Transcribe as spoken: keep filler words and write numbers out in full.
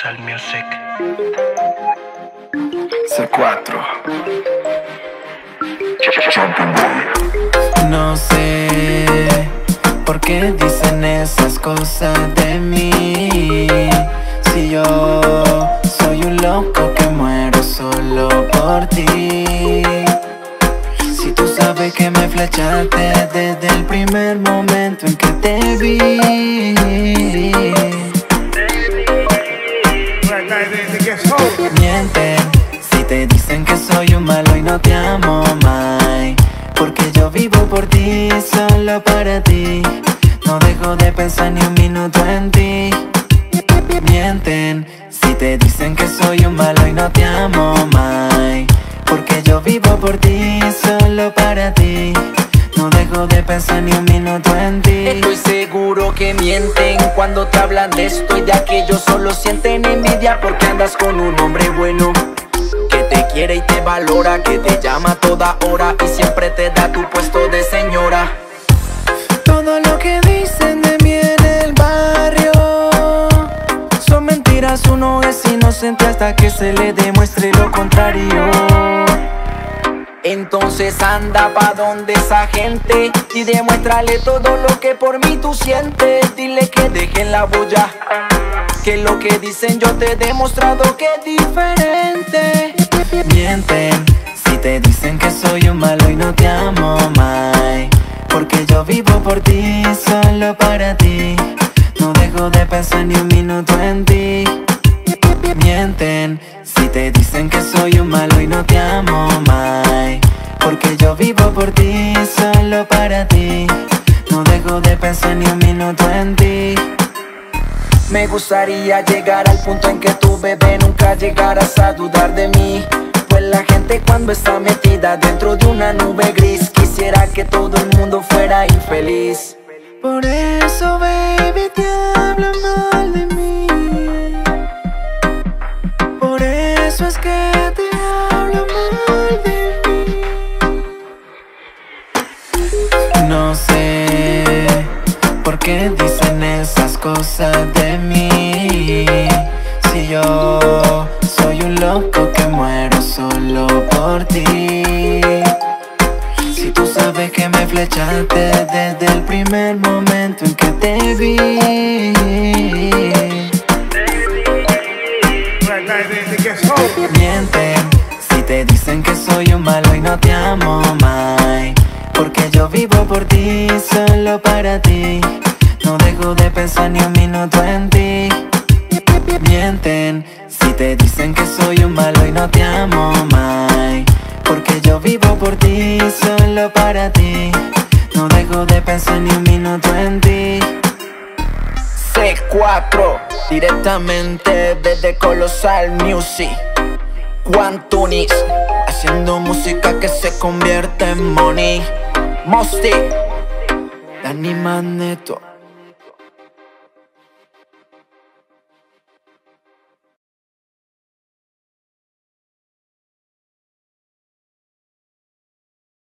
Colosal Music. C cuatro. No sé por qué dicen esas cosas de mí. Si yo soy un loco que muero solo por ti. Si tú sabes que me flechaste desde el primer momento en que te vi. Mienten si te dicen que soy un malo y no te amo más, porque yo vivo por ti, solo para ti. No dejo de pensar ni un minuto en ti. Mienten si te dicen que soy un malo y no te amo más, porque yo vivo por ti, solo para ti. No dejo de pensar ni un minuto en ti. Estoy seguro que mienten cuando te hablan de esto y de aquello. Solo sienten envidia porque andas con un hombre bueno, que te quiere y te valora, que te llama a toda hora y siempre te da tu puesto de señora. Todo lo que dicen de mí en el barrio son mentiras, uno es inocente hasta que se le demuestre lo contrario. Entonces anda pa' donde esa gente y demuéstrale todo lo que por mí tú sientes. Dile que dejen la bulla, que lo que dicen yo te he demostrado que es diferente. Mienten si te dicen que soy un malo y no te amo más, porque yo vivo por ti, solo para ti. No dejo de pensar ni un minuto en ti. Mienten si te dicen que soy un malo y no te amo más, porque yo vivo por ti, solo para ti. No dejo de pensar ni un minuto en ti. Me gustaría llegar al punto en que tu bebé nunca llegaras a dudar de mí, pues la gente cuando está metida dentro de una nube gris quisiera que todo el mundo fuera infeliz. Por eso, baby, te hablo mal de mí. Por eso es que te hablo mal de mí. No sé por qué dicen esas cosas de mí. Si yo soy un loco que muero solo por ti. Si tú sabes que me flechaste desde el primer momento en que te vi. Mienten si te dicen que soy un malo y no te amo más, porque yo vivo por ti, solo para ti. No dejo de pensar ni un minuto en ti. Mienten si te dicen que soy un malo y no te amo más, porque yo vivo por ti, solo para ti. No dejo de pensar ni un minuto en ti. C cuatro, directamente desde Colosal Music. Quantunis, Haciendo música que se convierte en money. Mosty. Dani Magneto.